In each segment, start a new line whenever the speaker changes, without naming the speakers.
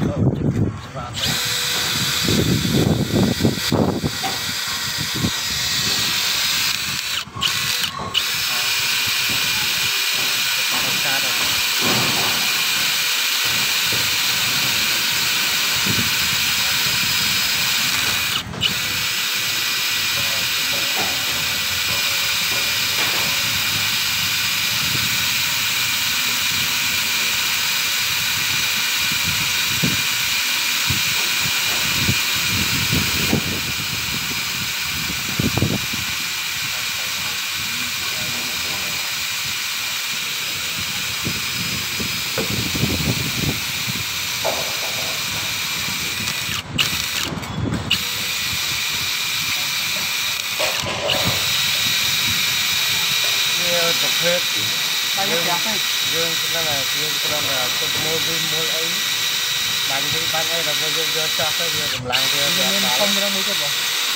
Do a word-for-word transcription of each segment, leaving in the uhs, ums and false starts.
Phết dương dương đó là dương đó là cái môi với môi ấy bạn đi ban ấy là vô dương dương cho cái dương cầm lăng dương
nên không có mấy cái gì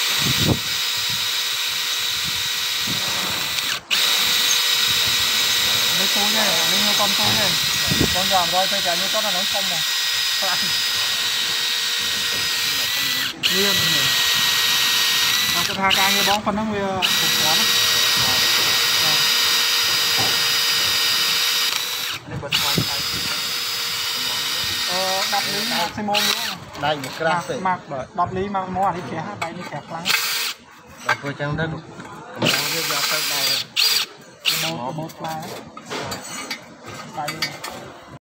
mấy cô nhá mấy nhiêu con cô nhá con giòn rồi thôi cả như con là nó không mà lạnh liêm nó có tha ca như bón phân nó nguy cục quá đập lý maximum nữa
đây một cái
mặc đập lý mà mua thì kia đây như kẹt lắm
và tôi chẳng đất cầm lăng dương ra tới đây
một một là đây